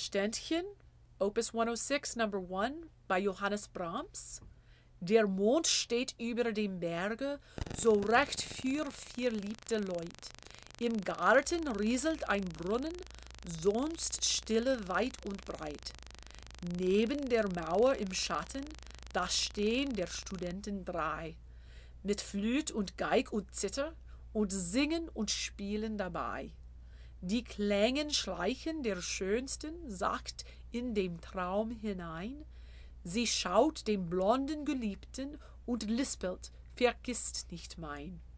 Ständchen, Opus 106, Number 1 bei Johannes Brahms. Der Mond steht über dem Berge, so recht für verliebte Leut. Im Garten rieselt ein Brunnen, sonst Stille weit und breit. Neben der Mauer im Schatten, da stehen der Studenten 3, mit Flüt und Geig und Zither und singen und spielen dabei. Die Klängen schleichen der Schönsten sacht in dem Traum hinein. Sie schaut dem blonden Geliebten und lispelt, vergisst nicht mein.